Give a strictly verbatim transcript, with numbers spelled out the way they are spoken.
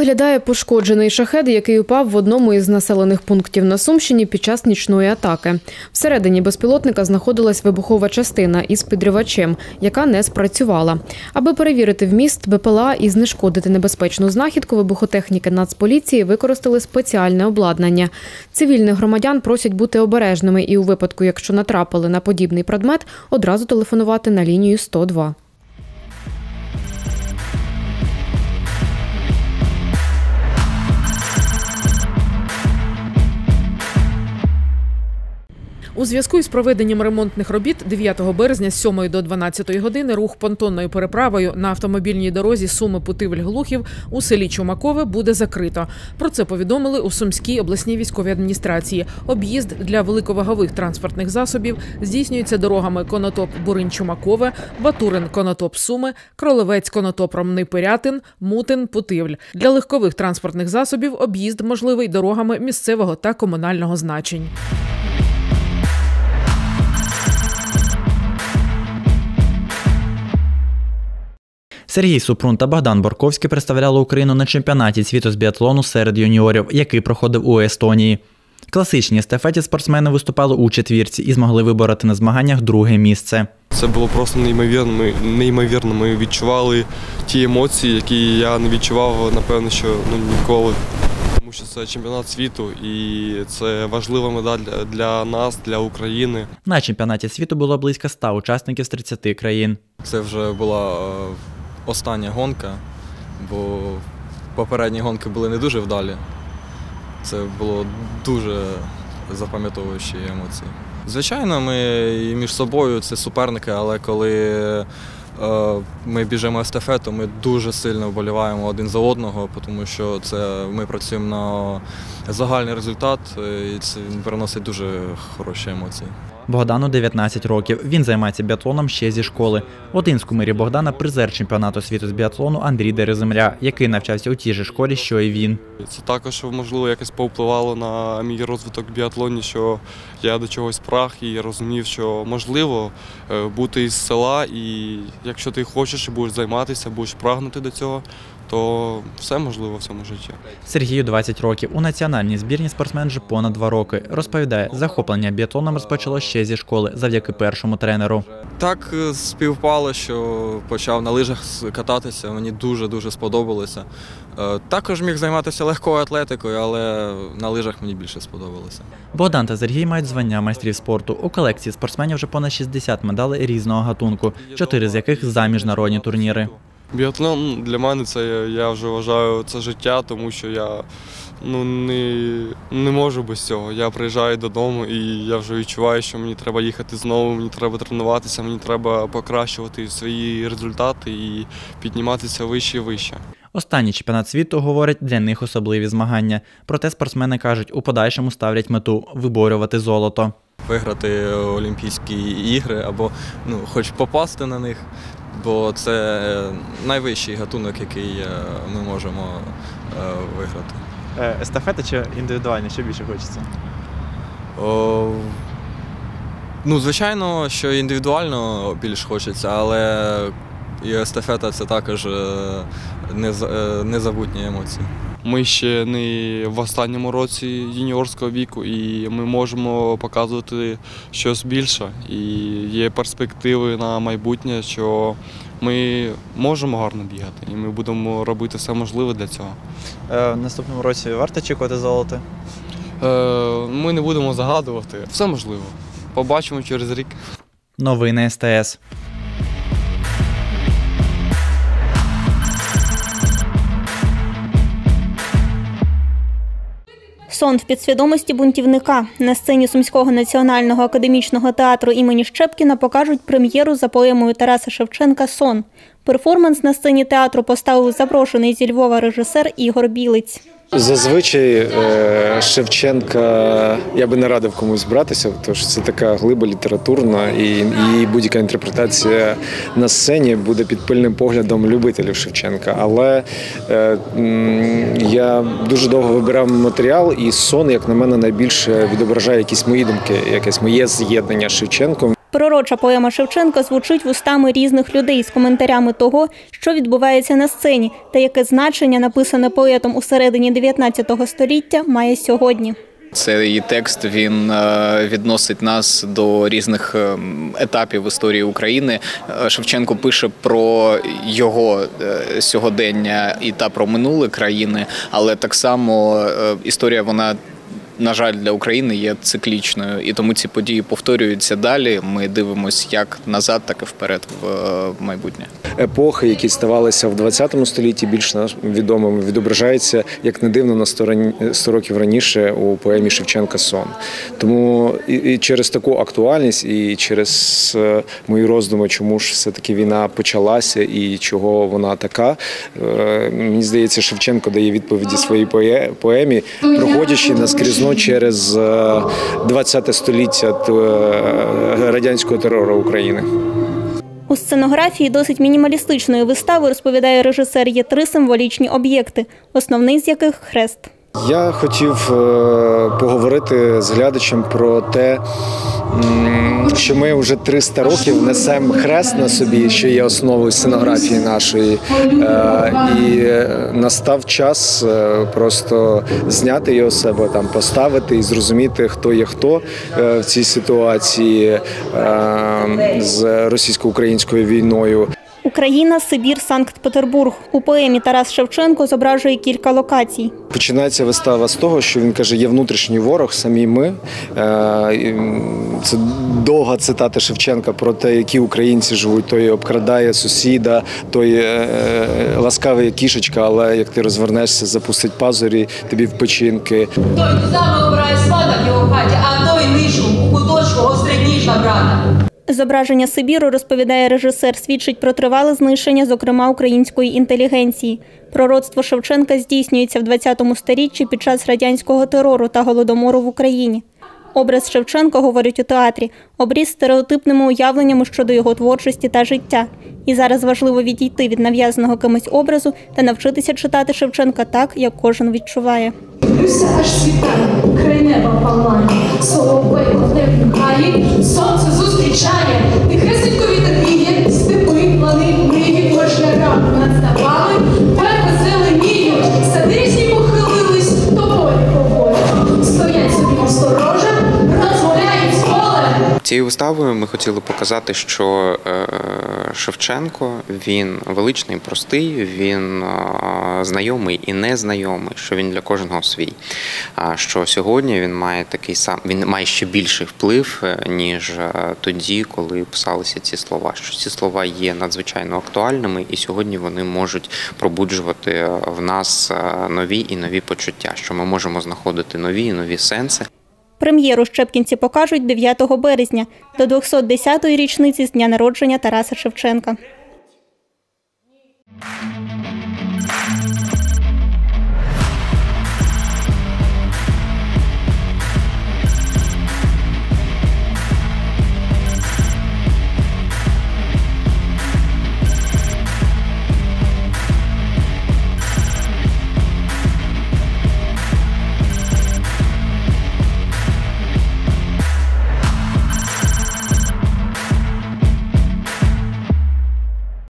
виглядає пошкоджений шахед, який упав в одному із населених пунктів на Сумщині під час нічної атаки. Всередині безпілотника знаходилась вибухова частина із підривачем, яка не спрацювала. Аби перевірити вміст БПЛА і знешкодити небезпечну знахідку, вибухотехніки Нацполіції використали спеціальне обладнання. Цивільних громадян просять бути обережними і у випадку, якщо натрапили на подібний предмет, одразу телефонувати на лінію сто два. У зв'язку із проведенням ремонтних робіт дев'ятого березня з сьомої до дванадцятої години рух понтонною переправою на автомобільній дорозі Суми-Путивль-Глухів у селі Чумакове буде закрито. Про це повідомили у Сумській обласній військовій адміністрації. Об'їзд для великовагових транспортних засобів здійснюється дорогами Конотоп-Буринь-Чумакове, Батурин-Конотоп-Суми, Кролевець-Конотоп-Ромни-Пирятин, Мутин-Путивль. Для легкових транспортних засобів об'їзд можливий дорогами місцевого та комунального значень. Сергій Супрун та Богдан Борковський представляли Україну на чемпіонаті світу з біатлону серед юніорів, який проходив у Естонії. В класичній естафеті спортсмени виступали у четвірці і змогли вибороти на змаганнях друге місце. Це було просто неймовірно. Ми, неймовірно. Ми відчували ті емоції, які я не відчував, напевно, що ну, ніколи. Тому що це чемпіонат світу і це важлива медаль для нас, для України. На чемпіонаті світу було близько ста учасників з тридцяти країн. Це вже була остання гонка, бо попередні гонки були не дуже вдалі. Це було дуже запам'ятовуючі емоції. Звичайно, ми і між собою це суперники, але коли е, ми біжимо естафету, ми дуже сильно вболіваємо один за одного, тому що це, ми працюємо на загальний результат і це приносить дуже хороші емоції. Богдану дев'ятнадцять років. Він займається біатлоном ще зі школи. Один з кумирів Богдана – призер чемпіонату світу з біатлону Андрій Дереземля, який навчався у тій же школі, що і він. Це також, можливо, якось повпливало на мій розвиток в біатлоні, що я до чогось праг і розумів, що можливо бути із села, і якщо ти хочеш і будеш займатися, будеш прагнути до цього, то все можливо в цьому житті. Сергію двадцять років. У національній збірні спортсмен вже понад два роки. Розповідає, захоплення біатлоном розпочало ще зі школи, завдяки першому тренеру. Так співпало, що почав на лижах кататися, мені дуже-дуже сподобалося. Також міг займатися легкою атлетикою, але на лижах мені більше сподобалося. Богдан та Сергій мають звання майстрів спорту. У колекції спортсменів вже понад шістдесят медалей різного гатунку, чотири з яких за міжнародні турніри. Біатлон для мене це, я вже вважаю, це життя, тому що я ну, не, не можу без цього. Я приїжджаю додому і я вже відчуваю, що мені треба їхати знову, мені треба тренуватися, мені треба покращувати свої результати і підніматися вище і вище. Останній чемпіонат світу, говорять, для них особливі змагання. Проте спортсмени кажуть, у подальшому ставлять мету – виборювати золото. Виграти Олімпійські ігри або ну, хоч попасти на них. Бо це найвищий гатунок, який ми можемо виграти. Естафета чи індивідуальні, що більше хочеться? О, ну, звичайно, що індивідуально більш хочеться, але і естафета – це також незабутні емоції. Ми ще не в останньому році юніорського віку і ми можемо показувати щось більше. І є перспективи на майбутнє, що ми можемо гарно бігати і ми будемо робити все можливе для цього. Е, в наступному році варто очікувати золото? Е, ми не будемо загадувати. Все можливо. Побачимо через рік. Новини ес те ес. Сон в підсвідомості бунтівника. На сцені Сумського національного академічного театру імені Щепкіна покажуть прем'єру за поемою Тараса Шевченка «Сон». Перформанс на сцені театру поставив запрошений зі Львова режисер Ігор Білиць. Зазвичай Шевченка я би не радив комусь братися, тому що це така глиба літературна і її будь-яка інтерпретація на сцені буде під пильним поглядом любителів Шевченка. Але е, я дуже довго вибирав матеріал і «Сон», як на мене, найбільше відображає якісь мої думки, якесь моє з'єднання з Шевченком. Пророча поема Шевченка звучить вустами різних людей з коментарями того, що відбувається на сцені та яке значення, написане поетом у середині дев'ятнадцятого століття, має сьогодні. Цей текст, він відносить нас до різних етапів в історії України. Шевченко пише про його сьогодення і та про минуле країни, але так само історія, вона, на жаль, для України є циклічною, і тому ці події повторюються далі. Ми дивимося як назад, так і вперед в майбутнє. Епохи, які ставалися в двадцятому столітті більш відомими, відображаються, як не дивно, на сто років раніше у поемі Шевченка «Сон». Тому і через таку актуальність, і через мої роздуми, чому ж все-таки війна почалася і чого вона така, мені здається, Шевченко дає відповіді своїй поемі, проходячи наскрізно через двадцяте століття радянського терору України. У сценографії досить мінімалістичної вистави, розповідає режисер, є три символічні об'єкти, основний з яких – хрест. Я хотів поговорити з глядачем про те, що ми вже триста років несемо хрест на собі, що є основою сценографії нашої. І настав час просто зняти його з себе, там, поставити і зрозуміти, хто є хто в цій ситуації з російсько-українською війною. Україна, Сибір, Санкт-Петербург. У поемі Тарас Шевченко зображує кілька локацій. Починається вистава з того, що він каже, є внутрішній ворог, самі ми. Це довга цитата Шевченка про те, які українці живуть. Той обкрадає сусіда, той ласкавий як кішечка, але як ти розвернешся, запустить пазурі тобі в печінки. Той ту саме обирає свата в його хаті, а той нишу у куточку гострий ніж на брата. Зображення Сибіру, розповідає режисер, свідчить про тривале знищення, зокрема, української інтелігенції. Пророцтво Шевченка здійснюється в двадцятому сторіччі під час радянського терору та голодомору в Україні. Образ Шевченка, говорять у театрі, обріз стереотипними уявленнями щодо його творчості та життя. І зараз важливо відійти від нав'язаного кимось образу та навчитися читати Шевченка так, як кожен відчуває. Дивлюся, аж світає, край неба палає, соловей в гаї, сонце зустрічає, тихесенько вітер віє, степи, лани, мрії, пожара наставали, верби зеленіють, садисні похилились, тобою поволі, стоять собі осторожа, розмовляють з полем. Цією виставою ми хотіли показати, що Шевченко, він величний, простий, він знайомий і незнайомий, що він для кожного свій. Що сьогодні він має такий сам, він має ще більший вплив, ніж тоді, коли писалися ці слова. Що ці слова є надзвичайно актуальними, і сьогодні вони можуть пробуджувати в нас нові і нові почуття, що ми можемо знаходити нові і нові сенси. Прем'єру Щепкінці покажуть дев'ятого березня, до двохсот десятої річниці з дня народження Тараса Шевченка.